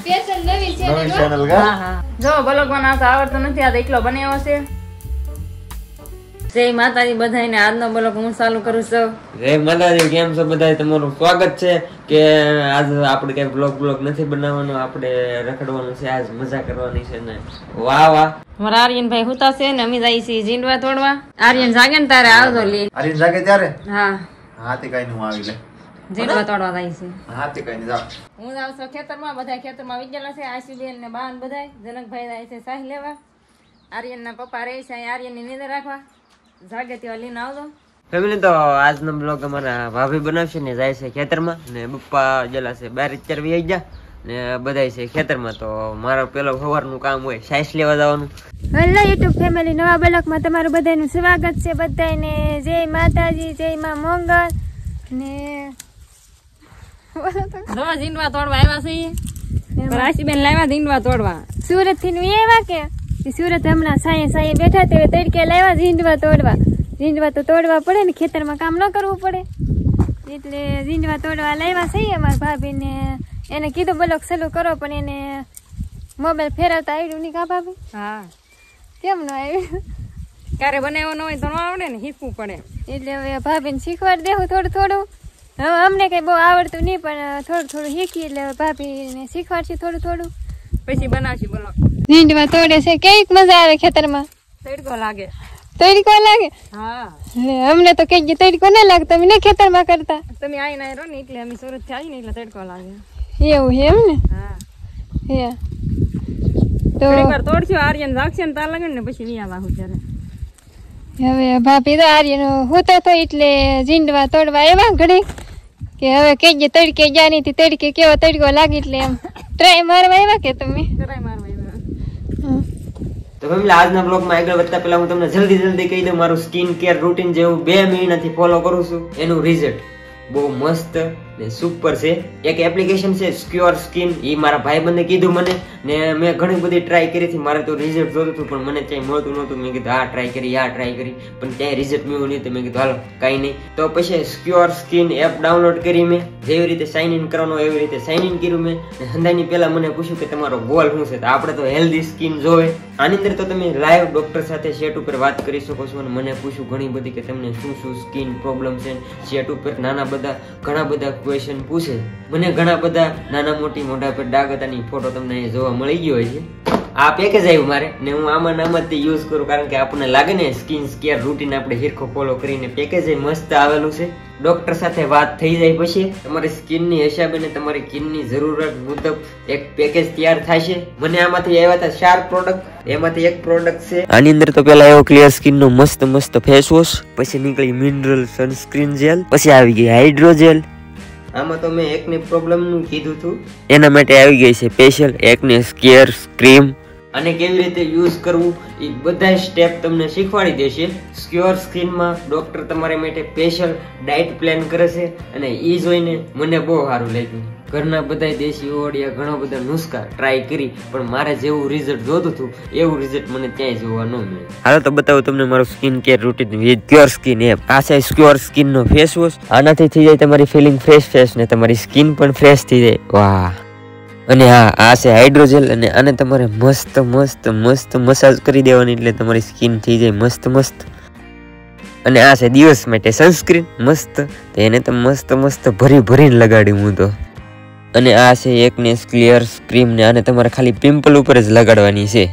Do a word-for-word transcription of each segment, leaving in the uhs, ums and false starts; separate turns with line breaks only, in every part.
Special નવી
નવી
channel
channel કા
હા હા જો બ્લોગ બનાવતા આવડતું નથી, આ તો એકલો બનાવ્યો છે. જય માતાજી બધાને, આજનો બ્લોગ હું ચાલુ કરું છું.
જય માતાજી, કેમ છો બધા? તમારું સ્વાગત છે. કે આજ આપણે કઈ બ્લોગ બ્લોગ નથી બનાવવાનો, આપણે રખડવાનું છે, આજ મજા કરવાની છે ને. વાહ વાહ,
મારા આર્યનભાઈ હુતા છે ને અમે જઈએ છીએ જીંડવા તોડવા. આર્યન જાગે ને તારે આવજો લે.
આરીન જાગે ત્યારે
હા,
હાથી કઈ નું આવી લે
જીંડવા તોડવા જાય છે.
હાથી કઈ ની જાવ.
હું જાઉં છું ખેતરમાં, બધા ખેતરમાં વિજેલા છે. આશુબેન ને બાન બધા જનકભાઈ જાય છે સાહી લેવા. આર્યન ના પપ્પા રહે છે આર્યન ની નીંદર રાખવા. જાગે તેવા લઈને આવજો.
ફેમિલી તો આજનો બ્લોગ અમારા ભાભી બનાવશે ને જાય છે ખેતરમાં, ને પપ્પા જેલા છે બાર ચાર વી ગયા ને બધા છે ખેતરમાં. તો મારો પેલો સવારનું કામ હોય સાઈસ લેવા જવાનું.
હેલો યુટ્યુબ ફેમિલી, નવા બ્લોગમાં તમારું બધાનું સ્વાગત છે. બધાને જય માતાજી, જય માં મોંગલ. ને
જો જીંડવા તોડવા આવ્યા છે. આશુબેન લાવ્યા જીંડવા તોડવા
સુરત થી નું એવા કે સુરત હમણાં સાયે સાયે બેઠા તે તડકે લાવ્યા ઝીંડવા તોડવા. ઝીંડવા તો તોડવા પડે ને, ખેતરમાં કામ ન કરવું પડે એટલે ઝીંડવા તોડવા લાવ્યા છે. અમારા ભાભીને એને કીધું બ્લોગ ચાલુ કરો, પણ એને મોબાઈલ ફેરવતા આવડ્યું નહીં કા ભાભી?
હા,
કેમ ન આવ્યું?
ક્યારે બનાવ્યો ન હોય તો ન આવડે ને, શીખવું પડે.
એટલે હવે ભાભીને શીખવાડ દેવું થોડું થોડું. હવે અમને કઈ બહુ આવડતું નહીં, પણ થોડું થોડું શીખી એટલે ભાભીને શીખવાડશે થોડું થોડું,
પછી બનાવશું બ્લોગ.
ઝીંડવા તોડે છે, કેવીક મજા આવે ખેતરમાં.
તડકો લાગે.
તડકો લાગે?
હા,
અમને તો કઈ તડકો ના લાગતો, અમે ખેતરમાં કરતા.
તમે આઈ ના રહો ને એટલે અમે સુરત થી આવી ને એટલે તડકો લાગે.
એવું છે એમ ને?
હા,
હે તો
થોડીક વાર તોડશું, આર્યન રાખશે ને તાર લાગે ને પછી વિયા વાહુ ત્યારે.
હવે ભાભી તો આર્યનો હોતો તો એટલે ઝીંડવા તોડવા એવા ઘડી કે હવે કઈ તડકે ગયા નહીં, તડકે કેવો તડકો લાગે એટલે એમ ટ્રાય મારવા આવ્યા કે તમે?
ટ્રાય મારવા આવ્યા.
તો ફેમિલી આજના બ્લોગમાં આગળ વધતા પહેલા હું તમને જલ્દી જલ્દી કહી દઉં, મારું સ્કિન કેર રૂટીન જેવું બે મહિનાથી ફોલો કરું છું, એનું રિઝલ્ટ બહુ મસ્ત ને સુપર છે. એક એપ્લિકેશન છે સ્ક્યોર સ્કિન, એ મારા ભાઈબંધે કીધું મને, ને મેં ઘણી બધી ટ્રાય કરી હતી. મારે તો રિઝલ્ટ જોતું હતું પણ મને ક્યાંય મળતું નહોતું. મેં કીધું આ ટ્રાય કરી, આ ટ્રાય કરી, પણ ક્યાંય રિઝલ્ટ મળ્યું નહીં. તો મેં કીધું હાલો કાંઈ નહીં. તો પછી સ્ક્યોર સ્કિન એપ ડાઉનલોડ કરી મેં. જેવી રીતે સાઇન ઇન કરવાનો એવી રીતે સાઇન ઇન કર્યું મેં. હંદાની પહેલા મને પૂછ્યું કે તમારો ગોલ શું છે? તો આપણે તો હેલ્ધી સ્કિન જોવે. આની અંદર તો તમે લાઈવ ડોક્ટર સાથે સેટ ઉપર વાત કરી શકો છો. અને મને પૂછ્યું ઘણી બધી કે તમને શું શું સ્કિન પ્રોબ્લેમ છે. સેટ ઉપર નાના બધા ઘણા બધા ક્વેશ્ચન પૂછે. મને ઘણા બધા નાના મોટી મોઢા પર ડાઘ હતાની ફોટો તમને જોવા મળી ગયો છે. આ પેકેજ આવ્યું મારે ને હું આમાં આમાં જ યુઝ કરું, કારણ કે આપણને લાગે ને સ્કિન કેર રૂટીન આપણે હિરખો ફોલો કરીને. પેકેજ મસ્ત આવેલું છે. ડોક્ટર સાથે વાત થઈ જાય પછી તમારી સ્કિનની હિસાબે ને તમારી સ્કિનની જરૂરત મુજબ એક પેકેજ તૈયાર થાય છે. મને આમાંથી આવ્યા હતા ચાર પ્રોડક્ટ, એમાંથી એક પ્રોડક્ટ છે. આની અંદર તો પેલા એવો ક્લિયર સ્કિન નો મસ્ત મસ્ત ફેસ વોશ, પછી નીકળી મિનરલ સનસ્ક્રીન જેલ, પછી આવી ગઈ હાઇડ્રોજેલ. આમાં તો મેં એકની પ્રોબ્લેમ નું કીધું હતું, એના માટે આવી ગઈ છે સ્પેશિયલ એકને કેર ક્રીમ. અને કેવી રીતે યુઝ કરવું એ બધા સ્ટેપ તમને શીખવાડી દેશે. સ્ક્યોર સ્કિનમાં ડોક્ટર તમારા માટે સ્પેશિયલ ડાયટ પ્લાન કરે છે, અને એ જોઈને મને બહુ સારું લાગ્યું. ઘરના બધા દેશી ઓડિયા ઘણા બધા નુસ્ખા ટ્રાય કરી, પણ મારે જેવું રિઝલ્ટ જોતું હતું એવું રિઝલ્ટ મને ક્યાંય જોવા ન મળ્યું. હાલો તો બતાવું તમને મારું skin care routine with secure skin app. આ છે સ્ક્યોર સ્કિન નો ફેસ વોશ. આનાથી થઈ જાય તમારી ફિલિંગ ફ્રેશ ફ્રેશ ને તમારી સ્કિન પણ ફ્રેશ થઈ જાય. વાહ. અને હા, આ છે હાઇડ્રોજેલ, અને આને તમારે મસ્ત મસ્ત મસ્ત મસાજ કરી દેવાની એટલે તમારી સ્કિન થઈ જાય મસ્ત મસ્ત. અને આ છે દિવસ માટે સનસ્ક્રીન મસ્ત, તો એને તો મસ્ત મસ્ત ભરી ભરીને લગાડ્યું હું તો. અને આ છે એકને ક્લિયર ક્રીમ, ને આને તમારે ખાલી પિમ્પલ ઉપર જ લગાડવાની છે.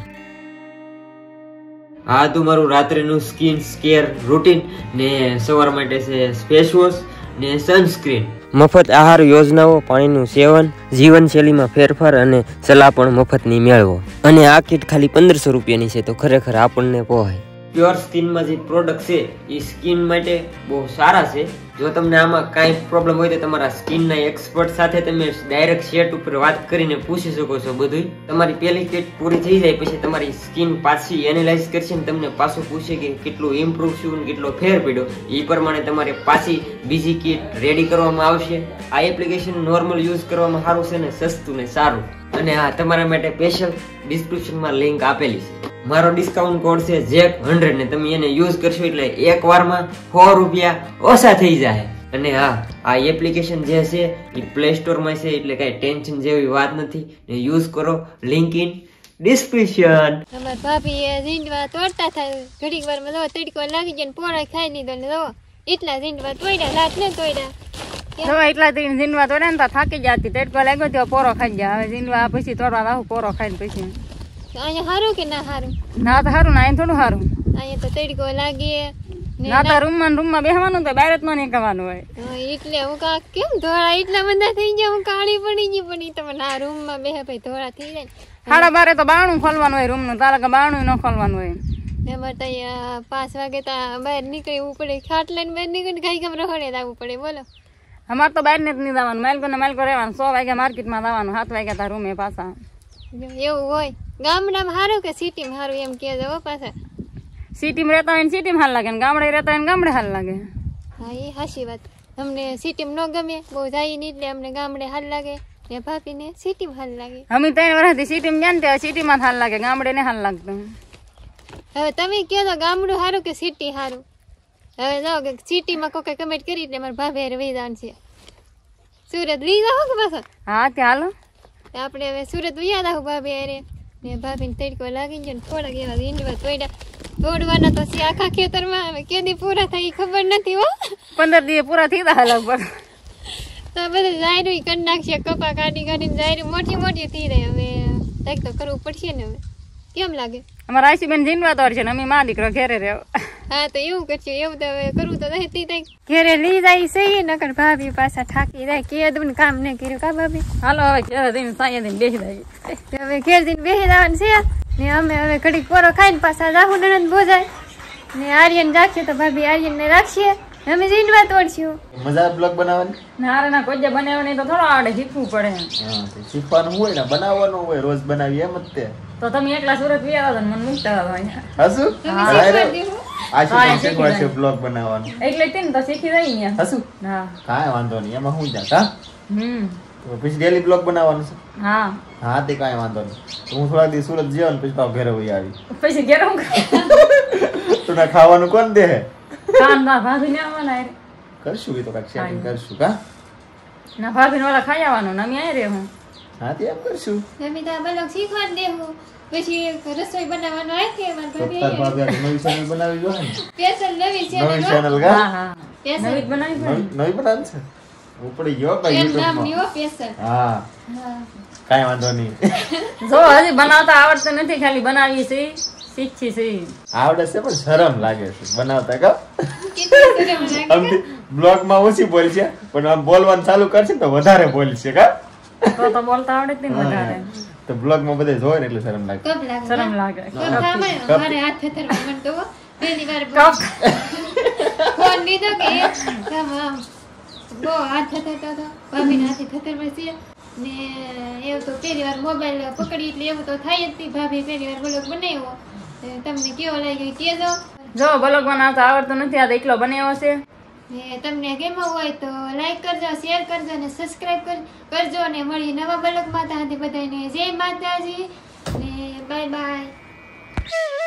આ તો મારું રાત્રેનું સ્કિન કેર રૂટીન, ને સવાર માટે છે ફેસ વોશ ને સનસ્ક્રીન. મફત આહાર યોજનાઓ, પાણીનું સેવન, જીવનશૈલીમાં ફેરફાર અને સલાહ પણ મફતની મેળવો. અને આ કીટ ખાલી પંદરસો રૂપિયાની છે, તો ખરેખર આપણને પોહાય. પ્યોર સ્કિનમાં જે પ્રોડક્ટ છે એ સ્કિન માટે બહુ સારા છે. જો તમને આમાં કાંઈ પ્રોબ્લેમ હોય તો તમારા સ્કિનના એક્સપર્ટ સાથે તમે ડાયરેક્ટ સેટ ઉપર વાત કરીને પૂછી શકો છો બધું. તમારી પહેલી કીટ પૂરી થઈ જાય પછી તમારી સ્કિન પાછી એનાલાઇઝ કરશે ને તમને પાછું પૂછે કે કેટલું ઇમ્પ્રૂવ થયું ને કેટલો ફેર પડ્યો. એ પ્રમાણે તમારે પાછી બીજી કીટ રેડી કરવામાં આવશે. આ એપ્લિકેશન નોર્મલ યુઝ કરવામાં સારું છે ને સસ્તું ને સારું. અને હા, તમારા માટે સ્પેશિયલ ડિસ્ક્રિપ્શનમાં લિંક આપેલી છે. મારો ડિસ્કાઉન્ટ કોડ છે જેક હંડ્રેડ, ને તમે એને યુઝ કરશો એટલે એક વારમાં સો રૂપિયા ઓછા થઈ જાય. અને હા આ એપ્લિકેશન જે છે એ પ્લે સ્ટોરમાં છે એટલે કાંઈ ટેન્શન જેવી વાત નથી ને યુઝ કરો લિંક ઇન ડિસ્ક્રિપ્શન.
અમાર ભાભી એ ઝીંડવા તોડતા થાય ઘડીક વાર માં તડકો લાગી જાય ને પોળા ખાઈ લીધો ને જો એટલા ઝીંડવા તોડ્યા લાટ ને તોડ્યા
જો એટલા દિન ઝીંડવા તોડે ને તો થાકી જતી તડકો લાગ્યો તો પોરો ખાઈ જાય હવે ઝીંડવા પછી તોડવા આવું પોરો ખાઈને પછી
અહીંયા સારું કે ના સારું
ના તો સારું ના અહીં થોડું સારું
અહીંયા તો તડકો લાગે
ના તો રૂમમાં રૂમમાં બેસવાનું તો બહાર જ ન નીકળવાનું હોય
એટલે હું કા કેમ ધોળા એટલા બધા થઈ ગયા હું કાળી પડી ગઈ પણ ઈ તમે ના રૂમમાં બેહે ભાઈ ધોળા થઈ જાય
સાડા બારે તો બારણું ખોલવાનું હોય રૂમનું તારા કે બારણું ન ખોલવાનું હોય
એમાં તો અહીંયા પાંચ વાગે તો બહાર નીકળવું પડે ખાટ લઈને બહાર નીકળીને કઈ કામ રખડે જવું પડે બોલો
અમારે તો બહાર ને જ નહીં જવાનું માલકો ને માલકો રહેવાનું સો વાગ્યા માર્કેટમાં જવાનું સાત વાગ્યા તાર રૂમે પાછા
એવું હોય ગામડામાં સારું કે સિટીમાં સારું એમ કહેજો હો પાછા
સિટીમાં રહેતા હોય ને સિટીમાં હાલ લાગે ને ગામડે રહેતા હોય ને ગામડે હાલ લાગે
હા એ હાચી વાત અમને સિટીમાં ન ગમે બહુ જાય નહીં એટલે અમને ગામડે હાલ લાગે ને ભાભીને સિટીમાં હાલ લાગે
અમે ત્રણ વર્ષથી સિટીમાં ગયા ને ત્યાં સિટીમાં હાલ લાગે ગામડે ને હાલ લાગતું
હવે તમે કહો તો ગામડું સારું કે સિટી સારું હવે જાઓ કે સિટીમાં કોઈ કમેન્ટ કરી એટલે મારા ભાભી હારે વહી જવાનું છે સુરત લઈ જાઓ કે પાછા
હા ત્યાં હાલો
આપણે હવે સુરત વહી જાવ ભાભી હારે ને ભાભીને તડકો લાગી ગયો ને થોડાક એવા ઈંડવા તોડ્યા તોડવાના તો છે આખા ખેતરમાં હવે કેદી પૂરા થાય ઈ ખબર નથી હો
પંદર દિવસ પૂરા થઈ ગયા લગભગ
તો બધું જાયરું ઈ કરી નાખશે કપા કાઢી કાઢીને જાયરું મોટી મોટી થઈ રહી હવે કંઈક તો કરવું પડશે ને હવે કેમ લાગે
અમારા આઈસીબેન જીનવા તોડ છે ને અમે મા દીકરો ઘેરે રહ્યો
હા તો એવું કરશું એવું તો હવે કરવું તો નથી થાય ઘેરે લઈ જાય સહી નકર ભાભી પાછા થાકી જાય કેદું કામ નહીં કર્યું કા ભાભી
હાલો હવે ઘેરે જઈને સાંજે જઈને બેસી જાય
હવે ઘેર જઈને બેસી જવાનું છે ને અમે હવે ઘડીક પોરો ખાઈને પાછા રાહુ નણંદ બોજાય ને આર્યન રાખીએ તો ભાભી આર્યન ને રાખીએ અમે જીંડવા તોડશું
મજા બ્લોગ બનાવવાની
ના ના કોઈ બનાવ્યો નહીં તો થોડો આવડે શીખવું પડે
હા તો શીખવાનું હોય ને બનાવવાનું હોય રોજ બનાવી એમ જ તે
તો તમે એકલા સુરત વ્યા હતા મને મૂકતા હતા અહીંયા
હસુ
તમે શીખવાડી દેવું
આ શું શીખવાડશે બ્લોગ બનાવવાનું
એટલે તે ને તો શીખી જાય ને
હસુ
હા
કાંઈ વાંધો નહીં એમાં શું જાત હા
હમ
તો પછી ડેલી બ્લોગ બનાવવાનું છે
હા
હા તે કાંઈ વાંધો નહીં તો હું થોડા દિવસ સુરત જયો ને પછી પાછો ઘરે વહી આવી
પછી ઘેર હું
તો ના ખાવાનું કોણ દે
કાન ના ભાભી ને આવવાના હારે.
કરશું એ તો કાંઈક સેટિંગ કરશું કા
ના ભાભી ને વાળા ખાઈ આવવાનું ને અમે અહીં રહેવું
હા તે એમ કરશું
અમે તો આ બ્લોગ શીખવાડી દેવું પછી રસોઈ બનાવવાનું આવે કે મારા
તો
ભાભી
તાર ભાભી આજે નવી ચેનલ બનાવી જોઈએ ને
સ્પેશિયલ નવી છે
નવી ચેનલ કા
હા હા નવી જ બનાવી પડે
નવી નવી બનાવી છે ઉપડી ગયો કઈ
એમ નામ
યુટ્યુબ
ની
માં
હો સ્પેશિયલ
હા
હા
કાંઈ વાંધો નહીં
જો હજી બનાવતા આવડતું નથી ખાલી બનાવીએ છીએ શીખી છીએ
આવડે છે પણ શરમ લાગે છે બનાવતા કા
કેટલી શરમ લાગે
આમ બ્લોગ માં ઓછી બોલશે પણ આમ બોલવાનું ચાલુ કરશે તો વધારે બોલશે કા
તો તો બોલતા આવડે જ નહીં વધારે
તો બ્લોગ માં બધે જોવે ને એટલે શરમ લાગે
કપ લાગે
શરમ લાગે
કપ થામે મારે હાથ થતર મન તો પહેલી વાર ફોન લીધો કે કામ આમ બહુ હાથ થતર તો ભાભી હાથે થતર પછી ને એવું તો પહેલી વાર મોબાઈલ પકડી એટલે એવું તો થાય જ નહીં ભાભી પહેલી વાર બ્લોગ બનાવ્યો તમને કેવો લાગ્યો કેજો
જો બ્લોગ બનાવતા આવડતું નથી આ તો એકલો બનાવ્યો છે
ને તમને ગમ્યો હોય તો લાઈક કરજો શેર કરજો અને સબસ્ક્રાઇબ કરજો અને મળી નવા બ્લોગ માં ત્યાં બધાને જય માતાજી ને બાય બાય